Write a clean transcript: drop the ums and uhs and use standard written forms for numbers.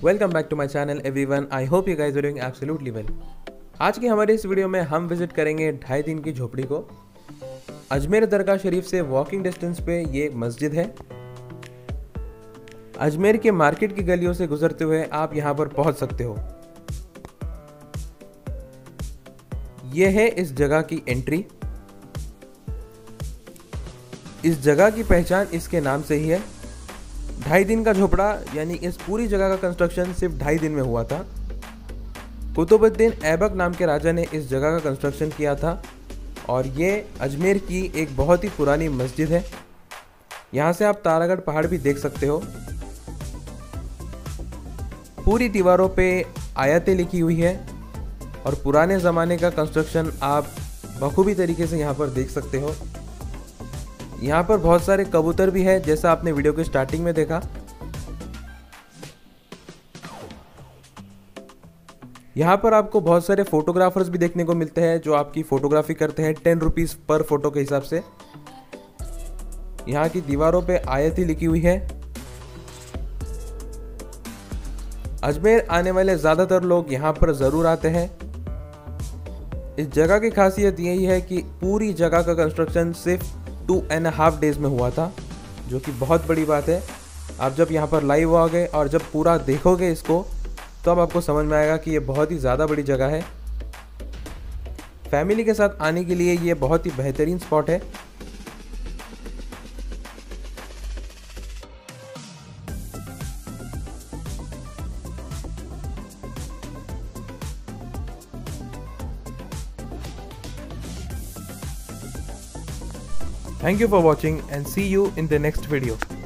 Welcome back to my channel everyone. I hope you guys are doing absolutely well. आज की हमारे इस video में हम विजिट करेंगे 2.5 दिन की झोपड़ी को। अजमेर दरगाह शरीफ से वॉकिंग डिस्टेंस पे ये मस्जिद है। अजमेर के मार्केट की गलियों से गुजरते हुए आप यहाँ पर पहुंच सकते हो। ये है इस जगह की एंट्री। इस जगह की पहचान इसके नाम से ही है। 2.5 दिन का झोपड़ा यानी इस पूरी जगह का कंस्ट्रक्शन सिर्फ 2.5 दिन में हुआ था। कुतुबुद्दीन ऐबक नाम के राजा ने इस जगह का कंस्ट्रक्शन किया था और ये अजमेर की एक बहुत ही पुरानी मस्जिद है। यहाँ से आप तारागढ़ पहाड़ भी देख सकते हो। पूरी दीवारों पे आयतें लिखी हुई है और पुराने ज़माने का कंस्ट्रक्शन आप बखूबी तरीके से यहाँ पर देख सकते हो। यहाँ पर बहुत सारे कबूतर भी है, जैसा आपने वीडियो के स्टार्टिंग में देखा। यहाँ पर आपको बहुत सारे फोटोग्राफर्स भी देखने को मिलते हैं जो आपकी फोटोग्राफी करते हैं 10 रुपीज़ पर फोटो के हिसाब से। यहाँ की दीवारों पे आयतें लिखी हुई है। अजमेर आने वाले ज़्यादातर लोग यहाँ पर ज़रूर आते हैं। इस जगह की खासियत यही है कि पूरी जगह का कंस्ट्रक्शन सिर्फ 2.5 डेज में हुआ था, जो कि बहुत बड़ी बात है। आप जब यहाँ पर लाइव आओगे और जब पूरा देखोगे इसको, तो अब आपको समझ में आएगा कि ये बहुत ही ज़्यादा बड़ी जगह है। फैमिली के साथ आने के लिए ये बहुत ही बेहतरीन स्पॉट है। Thank you for watching and see you in the next video.